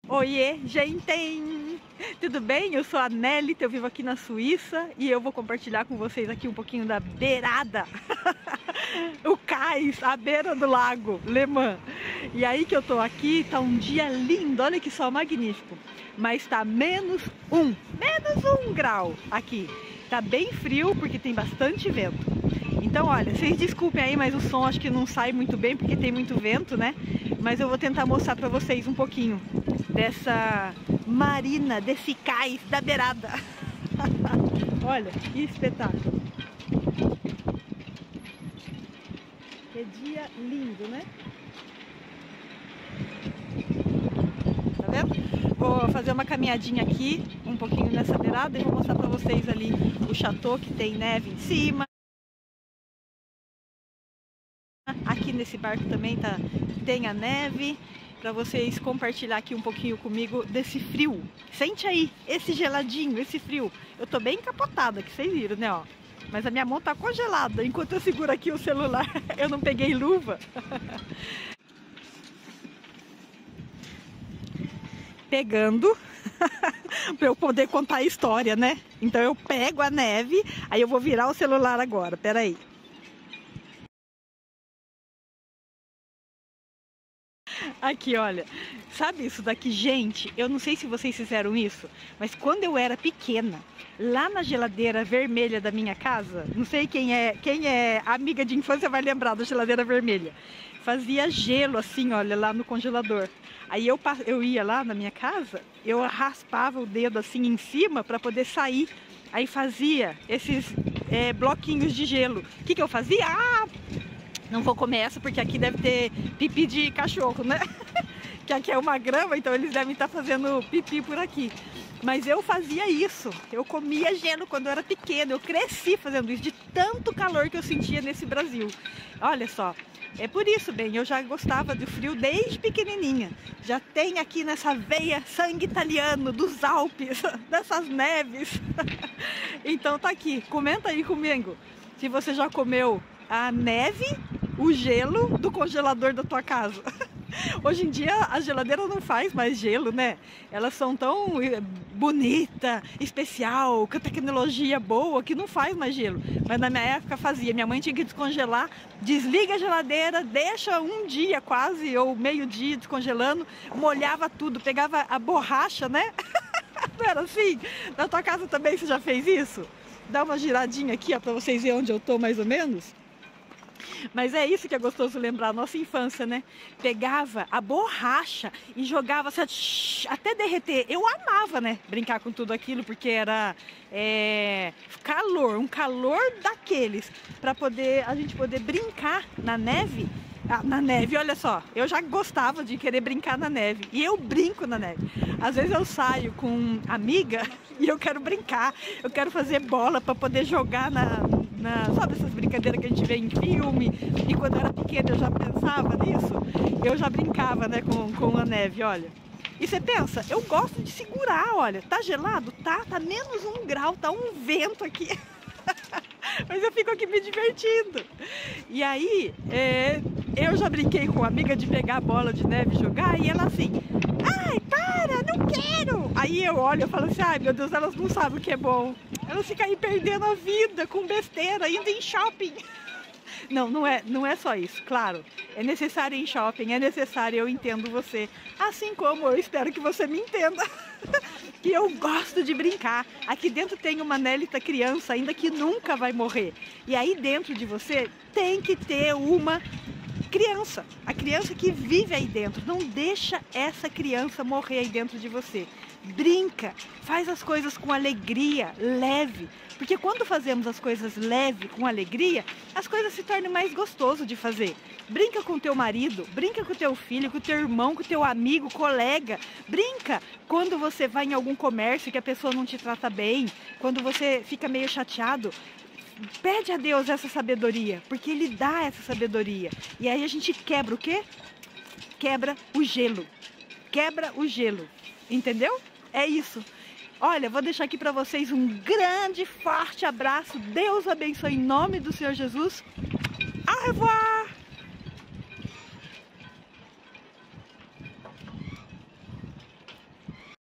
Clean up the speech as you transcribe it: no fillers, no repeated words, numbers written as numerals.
Oiê, gente! Tudo bem? Eu sou a Nélita, eu vivo aqui na Suíça e eu vou compartilhar com vocês aqui um pouquinho da beirada, o cais, a beira do lago Le Mans. E aí que eu tô aqui, tá um dia lindo, olha que sol magnífico, mas tá menos um grau aqui. Tá bem frio porque tem bastante vento. Então olha, vocês desculpem aí, mas o som acho que não sai muito bem porque tem muito vento, né? Mas eu vou tentar mostrar pra vocês um pouquinho dessa marina, desse cais da beirada. Olha, que espetáculo. Que dia lindo, né? Tá vendo? Vou fazer uma caminhadinha aqui, um pouquinho nessa beirada e vou mostrar pra vocês ali o chateau que tem neve em cima. Aqui nesse barco também tem a neve, para vocês compartilhar aqui um pouquinho comigo desse frio. Sente aí, esse geladinho, esse frio. Eu tô bem encapotada, que vocês viram, né, ó. Mas a minha mão tá congelada, enquanto eu seguro aqui o celular, eu não peguei luva. Pegando, para eu poder contar a história, né? Então eu pego a neve, aí eu vou virar o celular agora, peraí. Aqui, olha, sabe isso daqui, gente? Eu não sei se vocês fizeram isso, mas quando eu era pequena, lá na geladeira vermelha da minha casa, não sei quem é amiga de infância vai lembrar da geladeira vermelha, fazia gelo assim, olha, lá no congelador. Aí eu ia lá na minha casa, eu raspava o dedo assim em cima para poder sair, aí fazia esses bloquinhos de gelo. O que eu fazia? Não vou comer essa porque aqui deve ter pipi de cachorro, né? Que aqui é uma grama, então eles devem estar fazendo pipi por aqui. Mas eu fazia isso, eu comia gelo quando eu era pequena, eu cresci fazendo isso, de tanto calor que eu sentia nesse Brasil. Olha só, é por isso, bem, eu já gostava do frio desde pequenininha. Já tem aqui nessa veia sangue italiano, dos Alpes, dessas neves. Então tá aqui, comenta aí comigo se você já comeu a neve, o gelo do congelador da tua casa. Hoje em dia a geladeira não faz mais gelo, né? Elas são tão bonita, especial, com tecnologia boa que não faz mais gelo. Mas na minha época fazia. Minha mãe tinha que descongelar, desliga a geladeira, deixa um dia quase, ou meio dia descongelando, molhava tudo, pegava a borracha, né? Não era assim? Na tua casa também você já fez isso? Dá uma giradinha aqui, ó, pra vocês verem onde eu tô mais ou menos. Mas é isso que é gostoso lembrar, a nossa infância, né? Pegava a borracha e jogava assim, até derreter. Eu amava, né? Brincar com tudo aquilo, porque era calor, um calor daqueles. Pra a gente poder brincar na neve. Na neve, olha só, eu já gostava de querer brincar na neve. E eu brinco na neve. Às vezes eu saio com amiga e eu quero brincar. Eu quero fazer bola pra poder jogar sabe essas brincadeiras que a gente vê em filme? E quando eu era pequena eu já pensava nisso. Eu já brincava, né, com a neve, olha. E você pensa, eu gosto de segurar, olha. Tá gelado? Tá menos um grau, tá um vento aqui. Mas eu fico aqui me divertindo. E aí, eu já brinquei com uma amiga de pegar a bola de neve e jogar. E ela assim, ai, para, não quero. Aí eu olho e falo assim, ai meu Deus, elas não sabem o que é bom. Elas ficam aí perdendo a vida com besteira, indo em shopping. Não é só isso, claro. É necessário ir em shopping, é necessário, eu entendo você. Assim como eu espero que você me entenda. Que eu gosto de brincar. Aqui dentro tem uma Nélita criança ainda que nunca vai morrer. E aí dentro de você tem que ter uma criança. A criança que vive aí dentro. Não deixa essa criança morrer aí dentro de você. Brinca, faz as coisas com alegria, leve. Porque quando fazemos as coisas leve, com alegria, as coisas se tornam mais gostoso de fazer. Brinca com teu marido, brinca com teu filho, com teu irmão, com teu amigo, colega. Brinca quando você vai em algum comércio que a pessoa não te trata bem, quando você fica meio chateado. Pede a Deus essa sabedoria, porque Ele dá essa sabedoria. E aí a gente quebra o quê? Quebra o gelo. Quebra o gelo. Entendeu? É isso. Olha, vou deixar aqui para vocês um grande, forte abraço. Deus abençoe em nome do Senhor Jesus. Au revoir!